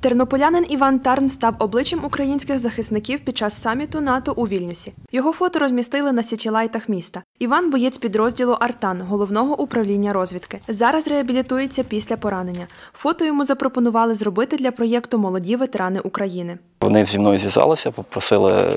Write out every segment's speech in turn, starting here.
Тернополянин Іван Тарн став обличчям українських захисників під час саміту НАТО у Вільнюсі. Його фото розмістили на сітілайтах міста. Іван – боєць підрозділу «Артан» Головного управління розвідки. Зараз реабілітується після поранення. Фото йому запропонували зробити для проєкту «Молоді ветерани України». Вони зі мною зв'язалися, попросили,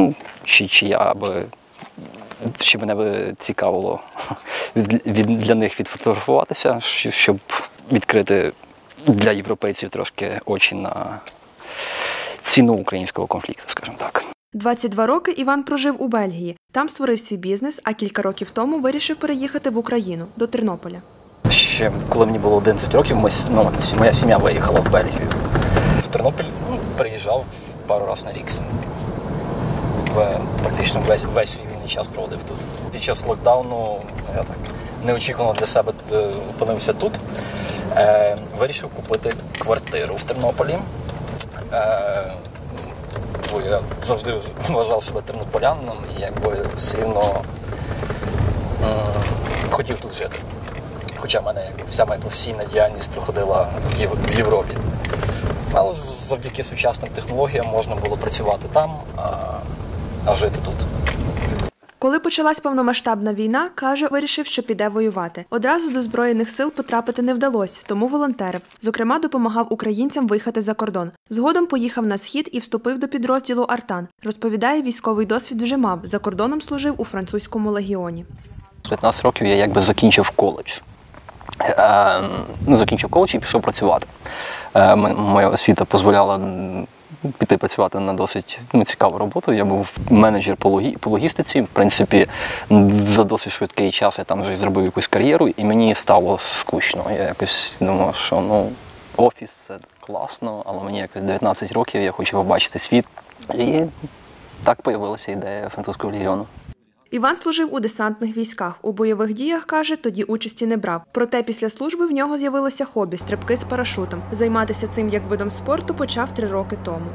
чи мене би цікавило для них відфотографуватися, щоб відкрити для європейців трошки очі на ціну українського конфлікту, скажімо так. 22 роки Іван прожив у Бельгії. Там створив свій бізнес, а кілька років тому вирішив переїхати в Україну, до Тернополя. Ще коли мені було 11 років, моя сім'я виїхала в Бельгію. В Тернопіль переїжджав пару разів на рік. Практично весь свій вільний час проводив тут. Під час локдауну я так неочікувано для себе опинився тут. Вирішив купити квартиру в Тернополі. Бо я завжди вважав себе тернополянином і все рівно хотів тут жити. Хоча в мене вся моя професійна діяльність проходила в Європі. Але завдяки сучасним технологіям можна було працювати там, а жити тут. Коли почалась повномасштабна війна, каже, вирішив, що піде воювати. Одразу до Збройних сил потрапити не вдалося, тому волонтерив. Зокрема, допомагав українцям виїхати за кордон. Згодом поїхав на Схід і вступив до підрозділу «Артан». Розповідає, військовий досвід вже мав. За кордоном служив у французькому легіоні. З 15 років я закінчив коледж. Закінчив коледж і пішов працювати. Моя освіта дозволяла піти працювати на досить цікаву роботу. Я був менеджер по логістиці. В принципі, за досить швидкий час я там вже зробив якусь кар'єру, і мені стало скучно. Я якось думав, що офіс – це класно, але мені якось 19 років, я хочу побачити світ. І так з'явилася ідея французького легіону. Іван служив у десантних військах. У бойових діях, каже, тоді участі не брав. Проте після служби в нього з'явилося хобі – стрибки з парашутом. Займатися цим як видом спорту почав 3 роки тому.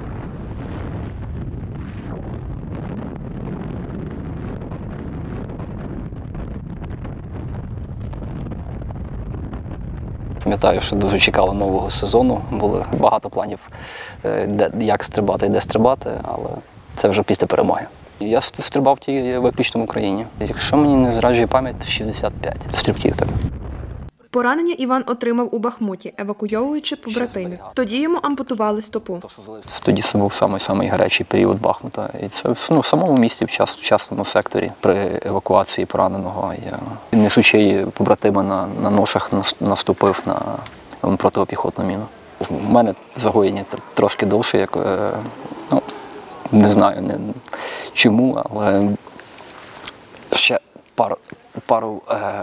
Пам'ятаю, що дуже чекали нового сезону. Було багато планів, як стрибати і де стрибати, але це вже після перемоги. Я стрибав тільки виключно в Україні. Якщо мені не зраджує пам'ять, 65 стрибків. Так. Поранення Іван отримав у Бахмуті, евакуйовуючи побратимів. Тоді йому ампутували стопу. Тоді це був самий гарячий період Бахмута. І це в самому місті, в частному секторі, при евакуації пораненого. Я, несучи побратима на ношах, наступив на протипіхотну міну. У мене загоєння трошки довше, як не знаю чому, але ще пару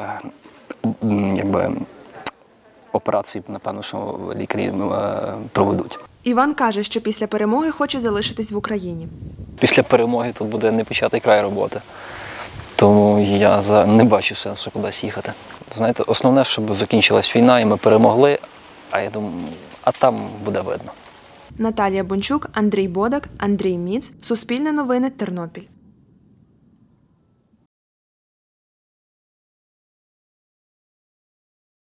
операцій, напевно, що лікарі проведуть. Іван каже, що після перемоги хоче залишитись в Україні. Після перемоги тут буде не початий край роботи, тому я не бачу сенсу кудись їхати. Знаєте, основне, щоб закінчилась війна і ми перемогли, а я думаю, а там буде видно. Наталія Бончук, Андрій Бодак, Андрій Міц. Суспільне новини, Тернопіль.